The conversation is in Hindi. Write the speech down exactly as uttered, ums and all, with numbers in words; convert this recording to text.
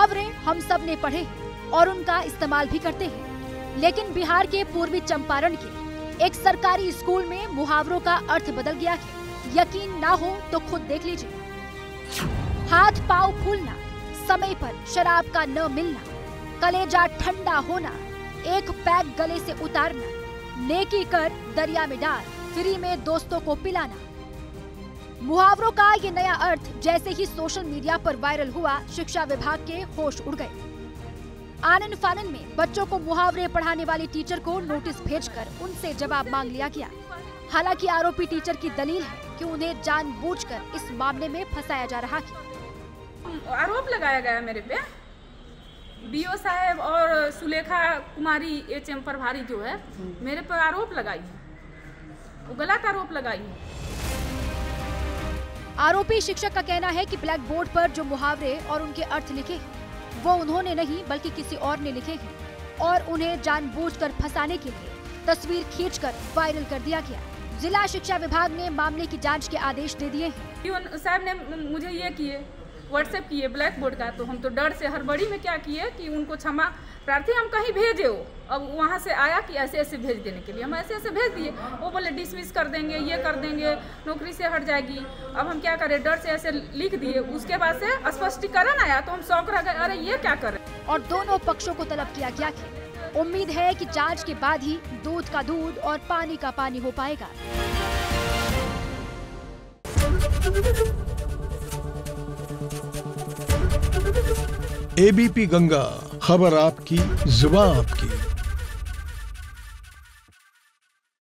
मुहावरे हम सब ने पढ़े और उनका इस्तेमाल भी करते हैं, लेकिन बिहार के पूर्वी चंपारण के एक सरकारी स्कूल में मुहावरों का अर्थ बदल गया है। यकीन ना हो तो खुद देख लीजिए। हाथ पांव फूलना, समय पर शराब का न मिलना, कलेजा ठंडा होना, एक पैक गले से उतारना, नेकी कर दरिया में डाल, फ्री में दोस्तों को पिलाना। मुहावरों का ये नया अर्थ जैसे ही सोशल मीडिया पर वायरल हुआ, शिक्षा विभाग के होश उड़ गए। आनन फानन में बच्चों को मुहावरे पढ़ाने वाली टीचर को नोटिस भेजकर उनसे जवाब मांग लिया गया। हालांकि आरोपी टीचर की दलील है कि उन्हें जानबूझकर इस मामले में फंसाया जा रहा है। आरोप लगाया गया मेरे पे। बीओ साहब और सुलेखा कुमारी एच एम प्रभारी जो है मेरे पर आरोप लगाई है, वो गलत आरोप लगाई है। आरोपी शिक्षक का कहना है कि ब्लैक बोर्ड पर जो मुहावरे और उनके अर्थ लिखे हैं वो उन्होंने नहीं बल्कि किसी और ने लिखे हैं और उन्हें जानबूझकर फंसाने के लिए तस्वीर खींचकर वायरल कर दिया गया। जिला शिक्षा विभाग ने मामले की जांच के आदेश दे दिए हैं। साहब ने मुझे ये किए, व्हाट्सएप किए ब्लैक बोर्ड का, तो हम तो डर से हड़बड़ी में क्या किए कि उनको क्षमा प्रार्थी हम कहीं भेजे हो। अब वहाँ से आया कि ऐसे ऐसे भेज देने के लिए हम ऐसे ऐसे भेज दिए। वो बोले डिसमिस कर देंगे, ये कर देंगे, नौकरी से हट जाएगी। अब हम क्या करें, डर से ऐसे लिख दिए। उसके बाद से स्पष्टीकरण आया तो हम शौक रह गए, अरे ये क्या करें। और दोनों पक्षों को तलब किया गया है। उम्मीद है कि जांच के बाद ही दूध का दूध और पानी का पानी हो पाएगा। एबीपी गंगा, खबर आपकी, जुबान आपकी।